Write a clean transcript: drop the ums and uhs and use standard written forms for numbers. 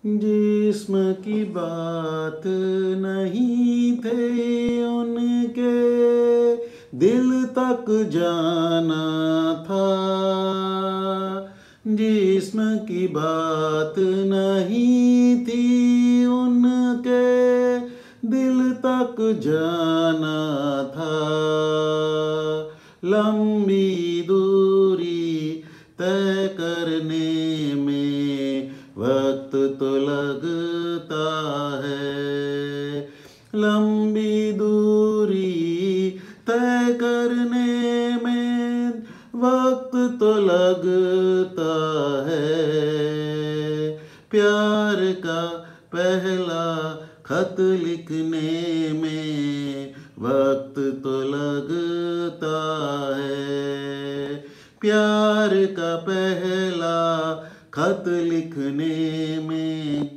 जिस्म की बात नहीं थे उनके, दिल तक जाना था। जिस्म की बात नहीं थी उनके, दिल तक जाना था। लंबी दूरी तय करने में वक्त तो लगता है। लंबी दूरी तय करने में वक्त तो लगता है। प्यार का पहला खत लिखने में वक्त तो लगता है। प्यार का पहला खत लिखने में